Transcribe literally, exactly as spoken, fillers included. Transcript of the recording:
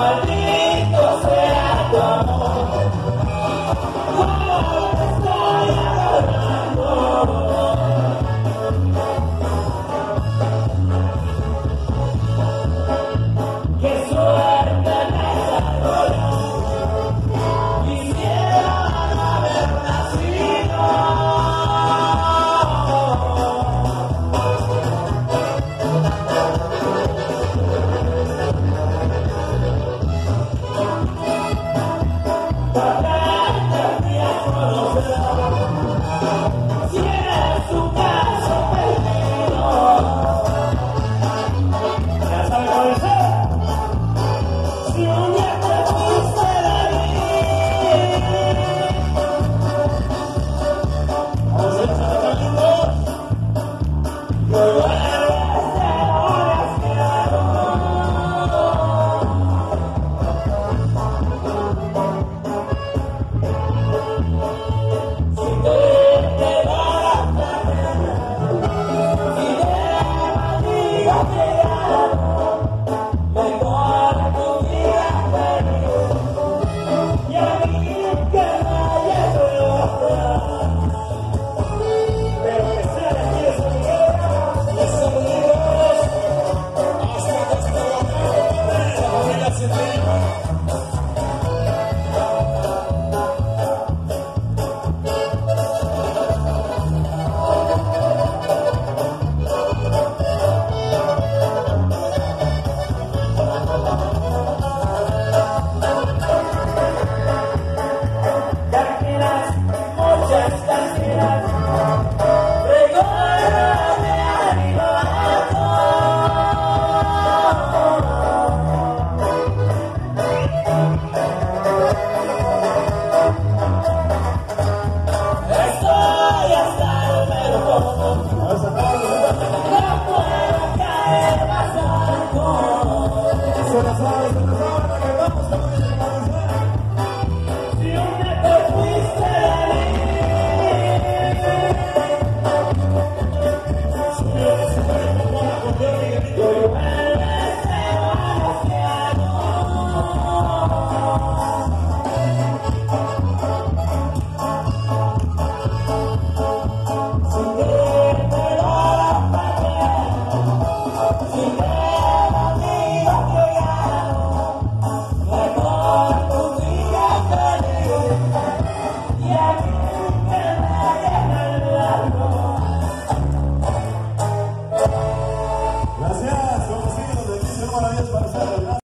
Maldito sea tu amor, cuando te estoy adorando. Qué suerte me salió, quisiera no haber nacido. Si es un caso perdido, ya sabe cómo es. Si un día te fuiste de mí, vamos a ir a lindos, yo vuelvo a ser desgraciado. Si te Gracias, como siguen los de Maravillas para hacer